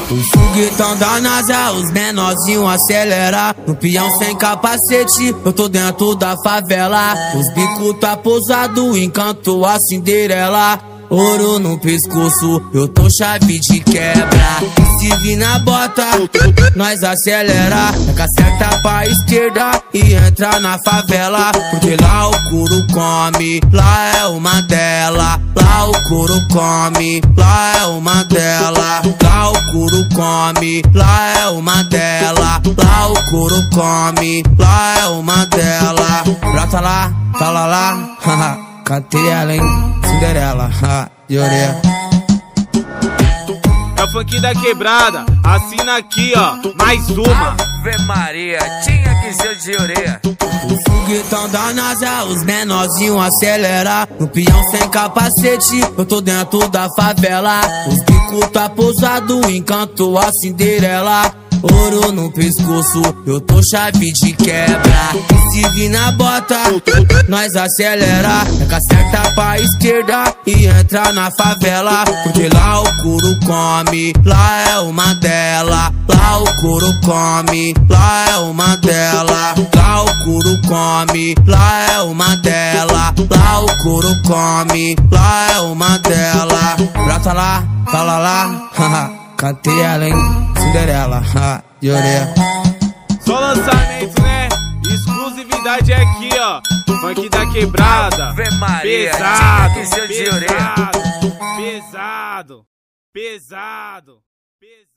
O foguetão da NASA, os menorzinhos acelera. No peão sem capacete, eu tô dentro da favela. Os bicos tá pousado, encanto a Cinderela. Ouro no pescoço, eu tô chave de quebra. E se vir na bota, nós acelera. Pega seta pra esquerda e entra na favela. Porque lá o couro come, lá é o Mandela. Lá o couro come, lá é o Mandela. Lá o couro come, lá é o Mandela. Lá o couro come, lá é o Mandela. Brota lá, fala lá, haha. Cantei ela, hein? Cinderela, de orelha. É o funk da quebrada, assina aqui, ó, mais uma. Ave Maria, tinha que ser de orelha. O foguetão da NASA, os menorzinhos acelera. No peão sem capacete, eu tô dentro da favela. Os bicos tá pousado, encanto a Cinderela. Ouro no pescoço, eu tô chave de quebra. E se vir na bota, nós acelera. Pega seta pra esquerda e entra na favela. Porque lá o couro come, lá é o Mandela. Lá o couro come, lá é o Mandela. Lá o couro come, lá é o Mandela. Lá o couro come, lá é o Mandela. Brota lá, fala lá, haha. Cantei ela, hein? Cinderela, de orelha. Só lançamento, né? Exclusividade é aqui, ó. Funk da quebrada. Ave Maria, Pesado, tinha que ser de orelha. pesado, pesado, pesado.